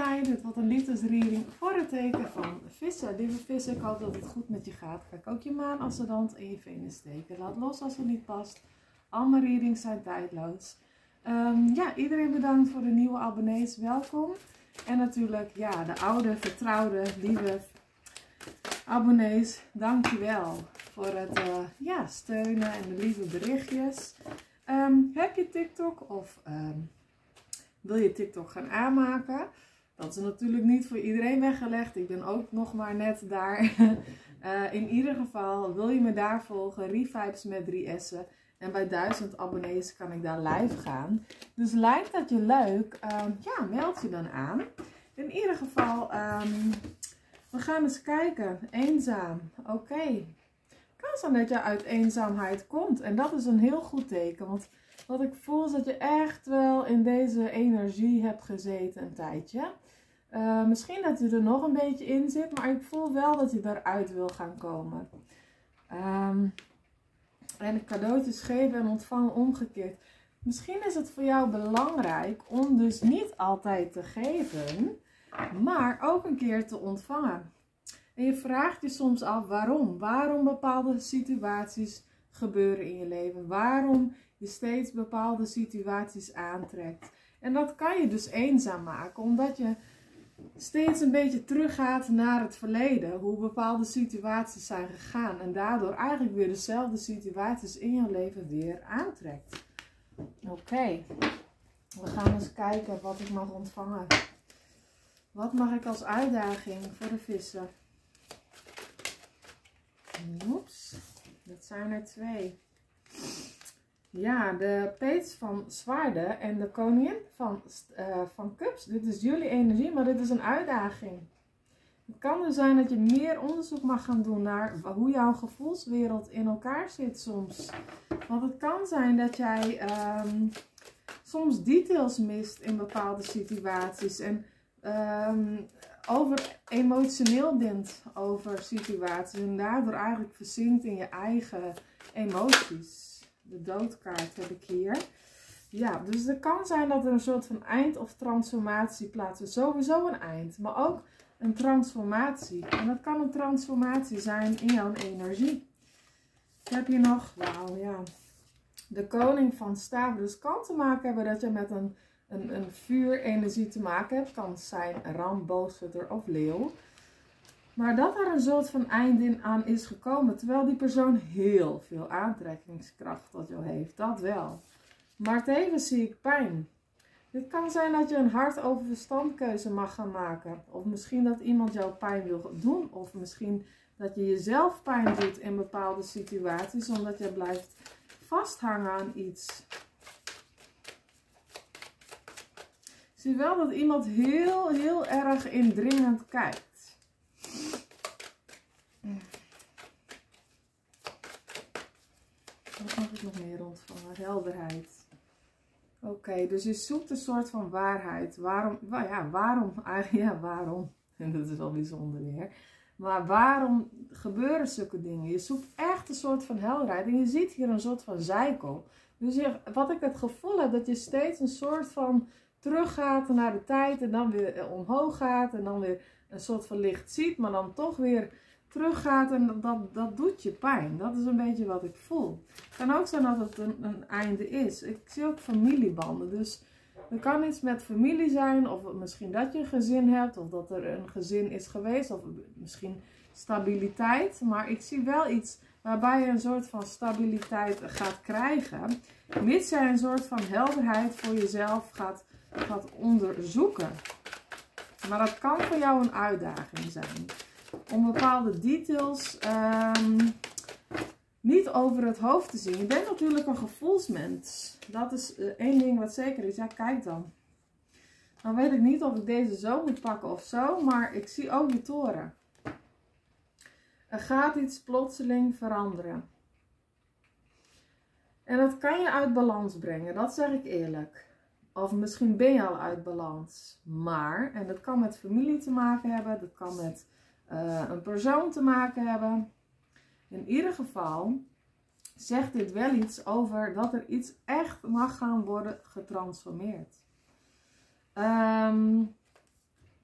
Dit wordt een liefdesreading voor het teken van vissen. Lieve vissen, ik hoop dat het goed met je gaat. Kijk ook je maanascendant en je Venusteken. Laat los als het niet past. Al mijn readings zijn tijdloos. Ja, iedereen bedankt voor de nieuwe abonnees. Welkom. En natuurlijk, ja, de oude, vertrouwde, lieve abonnees. Dankjewel voor het steunen en de lieve berichtjes. Heb je TikTok of wil je TikTok gaan aanmaken? Dat is natuurlijk niet voor iedereen weggelegd. Ik ben ook nog maar net daar. In ieder geval wil je me daar volgen. Revibes met 3 S'en. En bij 1000 abonnees kan ik daar live gaan. Dus lijkt dat je leuk? Ja, meld je dan aan. In ieder geval, we gaan eens kijken. Eenzaam. Oké. Kan zijn dat je uit eenzaamheid komt. En dat is een heel goed teken. Want wat ik voel is dat je echt wel in deze energie hebt gezeten een tijdje. Misschien dat je er nog een beetje in zit. Maar ik voel wel dat je eruit wil gaan komen. En cadeautjes geven en ontvangen omgekeerd. Misschien is het voor jou belangrijk om dus niet altijd te geven. Maar ook een keer te ontvangen. En je vraagt je soms af waarom. Waarom bepaalde situaties gebeuren in je leven. Waarom je steeds bepaalde situaties aantrekt. En dat kan je dus eenzaam maken. Omdat je steeds een beetje teruggaat naar het verleden. Hoe bepaalde situaties zijn gegaan. En daardoor eigenlijk weer dezelfde situaties in je leven weer aantrekt. Oké. We gaan eens kijken wat ik mag ontvangen. Wat mag ik als uitdaging voor de vissen? Oeps. Dat zijn er 2. Ja, de Page van Zwaarden en de Koningin van Cups. Dit is jullie energie, maar dit is een uitdaging. Het kan dus zijn dat je meer onderzoek mag gaan doen naar hoe jouw gevoelswereld in elkaar zit soms. Want het kan zijn dat jij soms details mist in bepaalde situaties. En emotioneel bent over situaties. En daardoor eigenlijk verzinkt in je eigen emoties. De doodkaart heb ik hier. Ja, dus het kan zijn dat er een soort van eind of transformatie plaatsvindt. Sowieso een eind, maar ook een transformatie. En dat kan een transformatie zijn in jouw energie. Dan heb je nog, wauw, ja, de koning van staven. Dus kan te maken hebben dat je met een vuurenergie te maken hebt. Kan zijn ram, boogschutter of leeuw. Maar dat er een soort van eind aan is gekomen. Terwijl die persoon heel veel aantrekkingskracht tot jou heeft. Dat wel. Maar tevens zie ik pijn. Dit kan zijn dat je een hart over verstandkeuze mag gaan maken. Of misschien dat iemand jou pijn wil doen. Of misschien dat je jezelf pijn doet in bepaalde situaties. Omdat je blijft vasthangen aan iets. Ik zie wel dat iemand heel erg indringend kijkt. Wat mag ik nog meer ontvangen? Helderheid. Oké, dus je zoekt een soort van waarheid. Waarom? Waarom? En dat is wel bijzonder weer. Maar waarom gebeuren zulke dingen? Je zoekt echt een soort van helderheid. En je ziet hier een soort van zijkel. Dus wat ik het gevoel heb, dat je steeds een soort van teruggaat naar de tijd. En dan weer omhoog gaat. En dan weer een soort van licht ziet. Maar dan toch weer teruggaat. En dat doet je pijn. Dat is een beetje wat ik voel. Het kan ook zijn dat het een einde is. Ik zie ook familiebanden. Dus er kan iets met familie zijn. Of misschien dat je een gezin hebt. Of dat er een gezin is geweest. Of misschien stabiliteit. Maar ik zie wel iets waarbij je een soort van stabiliteit gaat krijgen. Mits jij een soort van helderheid voor jezelf gaat onderzoeken. Maar dat kan voor jou een uitdaging zijn. Om bepaalde details niet over het hoofd te zien. Je bent natuurlijk een gevoelsmens. Dat is één ding wat zeker is. Ja, kijk dan. Dan weet ik niet of ik deze zo moet pakken of zo. Maar ik zie ook de toren. Er gaat iets plotseling veranderen. En dat kan je uit balans brengen. Dat zeg ik eerlijk. Of misschien ben je al uit balans. Maar, en dat kan met familie te maken hebben. Dat kan met een persoon te maken hebben. In ieder geval zegt dit wel iets over dat er iets echt mag gaan worden getransformeerd.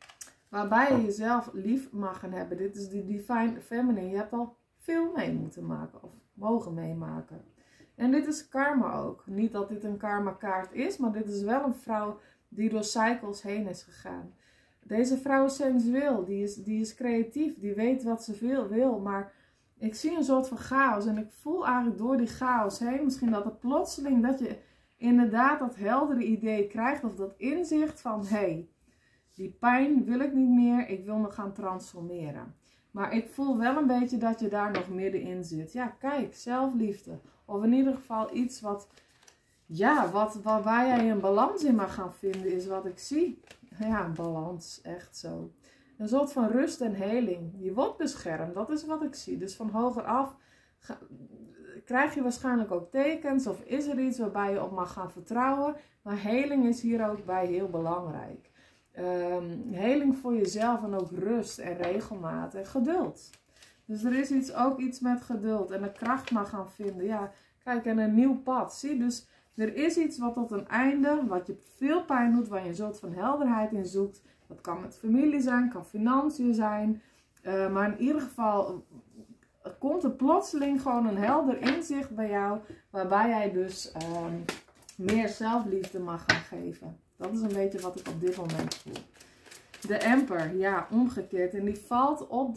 Waarbij je jezelf lief mag gaan hebben. Dit is die Divine Feminine. Je hebt al veel mee moeten maken of mogen meemaken. En dit is karma ook. Niet dat dit een karma kaart is, maar dit is wel een vrouw die door cycles heen is gegaan. Deze vrouw is sensueel, die is creatief, die weet wat ze wil, maar ik zie een soort van chaos en ik voel eigenlijk door die chaos heen misschien dat het plotseling dat je inderdaad dat heldere idee krijgt of dat inzicht van hé, die pijn wil ik niet meer, ik wil nog gaan transformeren. Maar ik voel wel een beetje dat je daar nog middenin zit. Ja, kijk, zelfliefde. Of in ieder geval iets wat, ja, waar jij een balans in mag gaan vinden is wat ik zie. Ja, balans, echt zo. Een soort van rust en heling. Je wordt beschermd, dat is wat ik zie. Dus van hoger af krijg je waarschijnlijk ook tekens of is er iets waarbij je op mag gaan vertrouwen. Maar heling is hier ook bij heel belangrijk. Heling voor jezelf en ook rust en regelmaat en geduld. Dus er is ook iets met geduld en de kracht mag gaan vinden. Ja, kijk, en een nieuw pad. Zie, dus er is iets wat tot een einde, wat je veel pijn doet, waar je een soort van helderheid in zoekt. Dat kan met familie zijn, kan financiën zijn. Maar in ieder geval komt er plotseling gewoon een helder inzicht bij jou, waarbij jij dus meer zelfliefde mag gaan geven. Dat is een beetje wat ik op dit moment voel. De Emperor, ja, omgekeerd. En die valt op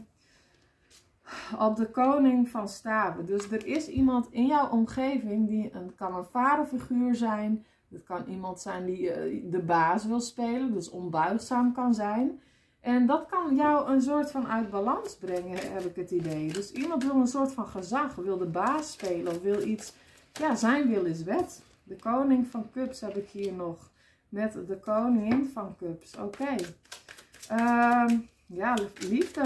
de koning van staven. Dus er is iemand in jouw omgeving, kan een vaderfiguur zijn. Het kan iemand zijn die de baas wil spelen, dus onbuigzaam kan zijn. En dat kan jou een soort van uit balans brengen, heb ik het idee. Dus iemand wil een soort van gezag, wil de baas spelen of wil iets. Ja, zijn wil is wet. De koning van cups heb ik hier nog. Met de koningin van cups. Oké. Ja, liefde.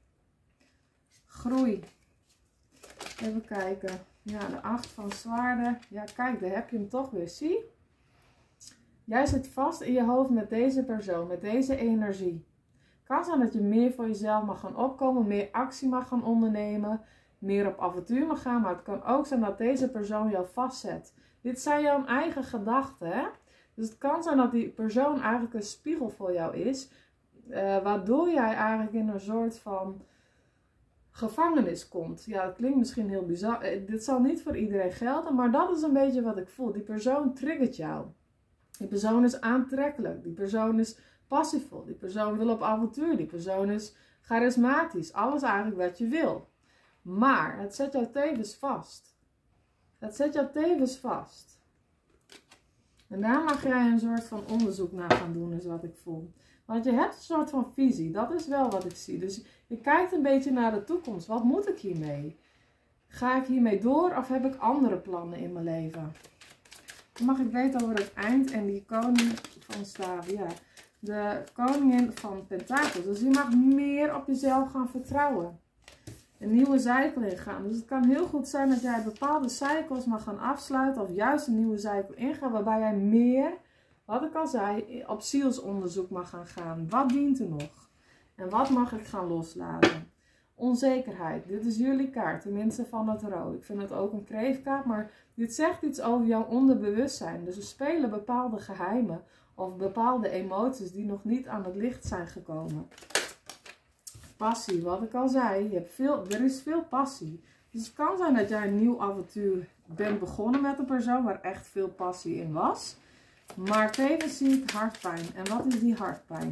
Groei. Even kijken. Ja, de 8 van zwaarden. Ja, kijk, daar heb je hem toch weer. Zie? Jij zit vast in je hoofd met deze persoon, met deze energie. Het kan zijn dat je meer voor jezelf mag gaan opkomen, meer actie mag gaan ondernemen, meer op avontuur mag gaan. Maar het kan ook zijn dat deze persoon jou vastzet. Dit zijn jouw eigen gedachten, hè? Dus het kan zijn dat die persoon eigenlijk een spiegel voor jou is, waardoor jij eigenlijk in een soort van gevangenis komt. Ja, dat klinkt misschien heel bizar. Dit zal niet voor iedereen gelden, maar dat is een beetje wat ik voel. Die persoon triggert jou. Die persoon is aantrekkelijk. Die persoon is passievol. Die persoon wil op avontuur. Die persoon is charismatisch. Alles eigenlijk wat je wil. Maar het zet jou tevens vast. Het zet jou tevens vast. En daar mag jij een soort van onderzoek naar gaan doen, is wat ik voel. Want je hebt een soort van visie, dat is wel wat ik zie. Dus je kijkt een beetje naar de toekomst. Wat moet ik hiermee? Ga ik hiermee door of heb ik andere plannen in mijn leven? Dan mag ik weten over het eind en die koning van staven. Ja, de koningin van pentakels. Dus je mag meer op jezelf gaan vertrouwen. Een nieuwe cycle ingaan. Dus het kan heel goed zijn dat jij bepaalde cycles mag gaan afsluiten. Of juist een nieuwe cycle ingaan. Waarbij jij meer, wat ik al zei, op zielsonderzoek mag gaan. Wat dient er nog? En wat mag ik gaan loslaten? Onzekerheid. Dit is jullie kaart. Tenminste van het tarot. Ik vind het ook een kreefkaart. Maar dit zegt iets over jouw onderbewustzijn. Dus we spelen bepaalde geheimen. Of bepaalde emoties die nog niet aan het licht zijn gekomen. Passie, wat ik al zei, er is veel passie. Dus het kan zijn dat jij een nieuw avontuur bent begonnen met een persoon waar echt veel passie in was. Maar tevens zie ik hartpijn. En wat is die hartpijn?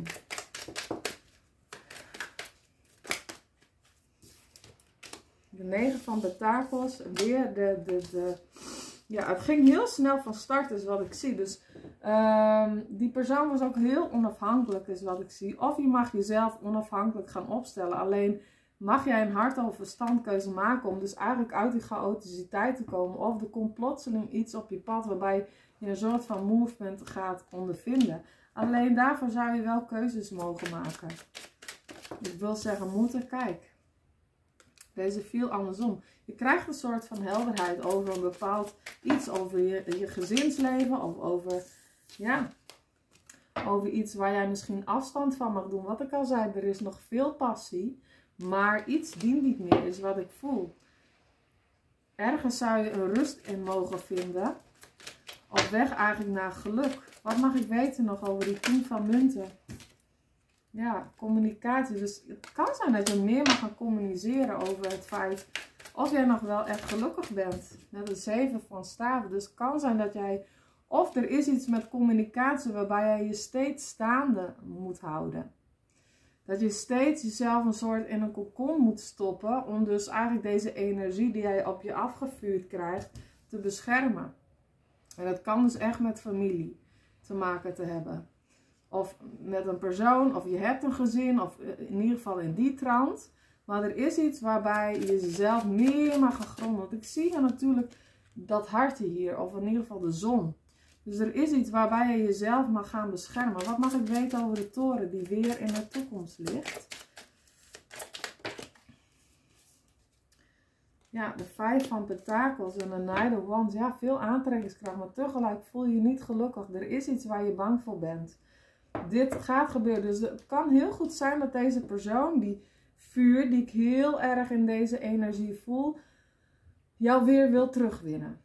De 9 van pentakels, weer ja, het ging heel snel van start is wat ik zie. Dus die persoon was ook heel onafhankelijk is wat ik zie. Of je mag jezelf onafhankelijk gaan opstellen. Alleen mag jij een hart- of verstandkeuze maken om dus eigenlijk uit die chaoticiteit te komen. Of er komt plotseling iets op je pad waarbij je een soort van movement gaat ondervinden. Alleen daarvoor zou je wel keuzes mogen maken. Ik wil zeggen moeten, kijk. Deze viel andersom. Je krijgt een soort van helderheid over een bepaald iets, over je gezinsleven of over, ja, over iets waar jij misschien afstand van mag doen. Wat ik al zei, er is nog veel passie, maar iets dient niet meer, is wat ik voel. Ergens zou je een rust in mogen vinden, op weg eigenlijk naar geluk. Wat mag ik weten nog over die 10 van munten? ja, communicatie. Dus het kan zijn dat je meer mag gaan communiceren over het feit of jij nog wel echt gelukkig bent. Met de 7 van staven. Dus het kan zijn dat jij, of er is iets met communicatie waarbij jij je steeds staande moet houden. Dat je steeds jezelf een soort in een cocon moet stoppen om dus eigenlijk deze energie die jij op je afgevuurd krijgt te beschermen. En dat kan dus echt met familie te maken te hebben. Of met een persoon, of je hebt een gezin, of in ieder geval in die trant. Maar er is iets waarbij je jezelf meer mag gaan gronden. Want ik zie hier natuurlijk dat hartje hier, of in ieder geval de zon. Dus er is iets waarbij je jezelf mag gaan beschermen. Wat mag ik weten over de toren die weer in de toekomst ligt? Ja, de 5 van Pentakels en de Knight of Wands. Ja, veel aantrekkingskracht, maar tegelijk voel je je niet gelukkig. Er is iets waar je bang voor bent. Dit gaat gebeuren. Dus het kan heel goed zijn dat deze persoon, die vuur, die ik heel erg in deze energie voel, jou weer wil terugwinnen.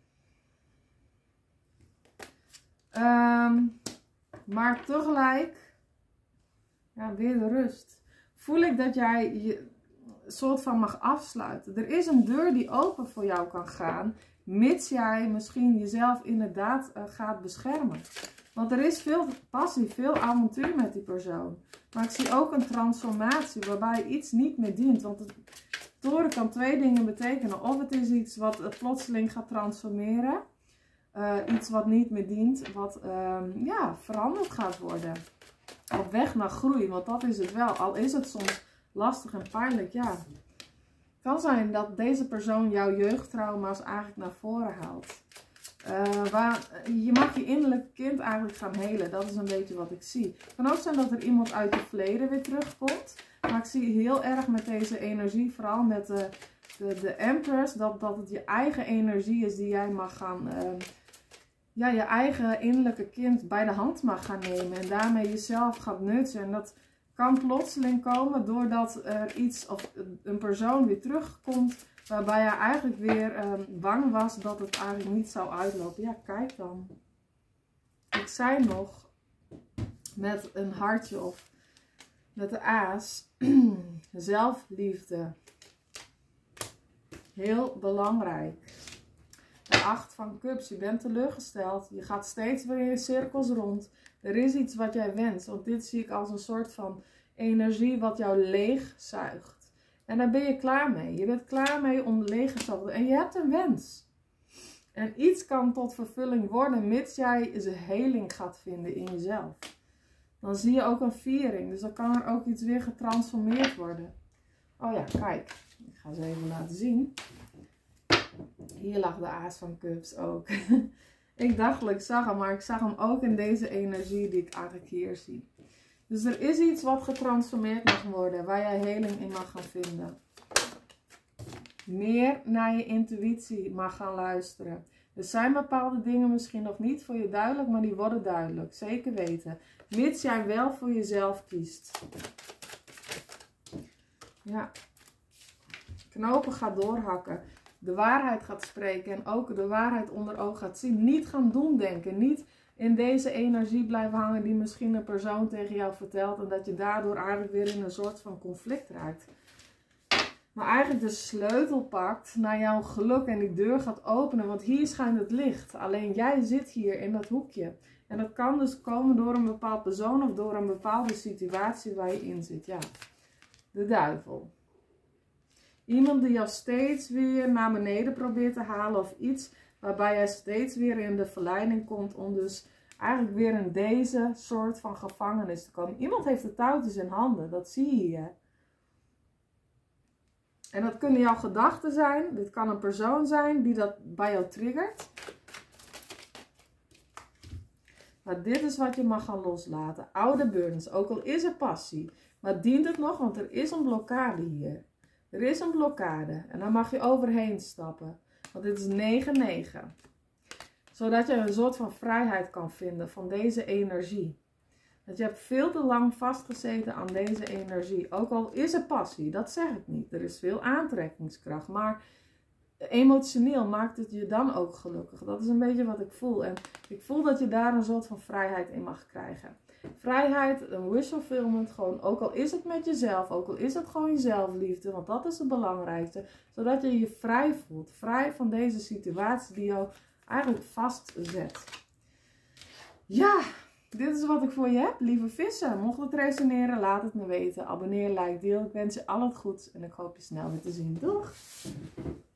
Maar tegelijk, ja, weer de rust. Voel ik dat jij je soort van mag afsluiten. Er is een deur die open voor jou kan gaan, mits jij misschien jezelf inderdaad gaat beschermen. Want er is veel passie, veel avontuur met die persoon. Maar ik zie ook een transformatie waarbij iets niet meer dient. Want de toren kan 2 dingen betekenen. Of het is iets wat plotseling gaat transformeren. Iets wat niet meer dient, wat ja, veranderd gaat worden. Op weg naar groei, want dat is het wel. Al is het soms lastig en pijnlijk, ja. Het kan zijn dat deze persoon jouw jeugdtrauma's eigenlijk naar voren haalt. Je mag je innerlijke kind eigenlijk gaan helen. Dat is een beetje wat ik zie. Het kan ook zijn dat er iemand uit je verleden weer terugkomt. Maar ik zie heel erg met deze energie, vooral met de Empress, dat het je eigen energie is die jij mag gaan, ja, je eigen innerlijke kind bij de hand mag gaan nemen. En daarmee jezelf gaat nurturen. En dat kan plotseling komen doordat er iets of een persoon weer terugkomt waarbij hij eigenlijk weer bang was dat het eigenlijk niet zou uitlopen. Ja, kijk dan. Ik zei nog met een hartje of met de aas. Zelfliefde. Heel belangrijk. De 8 van Cups. Je bent teleurgesteld. Je gaat steeds weer in cirkels rond. Er is iets wat jij wenst. Want dit zie ik als een soort van energie wat jou leegzuigt. En daar ben je klaar mee. Je bent klaar mee om leeggezogen te worden. En je hebt een wens. En iets kan tot vervulling worden mits jij zijn heling gaat vinden in jezelf. Dan zie je ook een viering. Dus dan kan er ook iets weer getransformeerd worden. Oh ja, kijk. Ik ga ze even laten zien. Hier lag de aas van Cups ook. Ik dacht dat ik zag hem, maar ik zag hem ook in deze energie die ik eigenlijk hier zie. Dus er is iets wat getransformeerd mag worden, waar jij heling in mag gaan vinden. Meer naar je intuïtie mag gaan luisteren. Er zijn bepaalde dingen misschien nog niet voor je duidelijk, maar die worden duidelijk. Zeker weten. Mits jij wel voor jezelf kiest. Ja. Knopen gaat doorhakken. De waarheid gaat spreken en ook de waarheid onder oog gaat zien. Niet gaan doen denken. Niet in deze energie blijven hangen die misschien een persoon tegen jou vertelt. En dat je daardoor eigenlijk weer in een soort van conflict raakt. Maar eigenlijk de sleutel pakt naar jouw geluk en die deur gaat openen. Want hier schijnt het licht. Alleen jij zit hier in dat hoekje. En dat kan dus komen door een bepaald persoon of door een bepaalde situatie waar je in zit. Ja, de duivel. Iemand die jou steeds weer naar beneden probeert te halen of iets waarbij jij steeds weer in de verleiding komt om dus eigenlijk weer in deze soort van gevangenis te komen. Iemand heeft de touwtjes in handen, dat zie je hier. En dat kunnen jouw gedachten zijn, dit kan een persoon zijn die dat bij jou triggert. Maar dit is wat je mag gaan loslaten. Oude burdens, ook al is er passie. Maar dient het nog, want er is een blokkade hier. Er is een blokkade en daar mag je overheen stappen. Want dit is 9-9. Zodat je een soort van vrijheid kan vinden van deze energie. Want je hebt veel te lang vastgezeten aan deze energie. Ook al is er passie, dat zeg ik niet. Er is veel aantrekkingskracht. Maar emotioneel maakt het je dan ook gelukkig. Dat is een beetje wat ik voel. En ik voel dat je daar een soort van vrijheid in mag krijgen. Vrijheid, een wish fulfillment, gewoon, ook al is het met jezelf, ook al is het gewoon je zelfliefde, want dat is het belangrijkste. Zodat je je vrij voelt, vrij van deze situatie die jou eigenlijk vastzet. Ja, dit is wat ik voor je heb, lieve vissen. Mocht het resoneren, laat het me weten. Abonneer, like, deel. Ik wens je al het goeds en ik hoop je snel weer te zien. Doeg!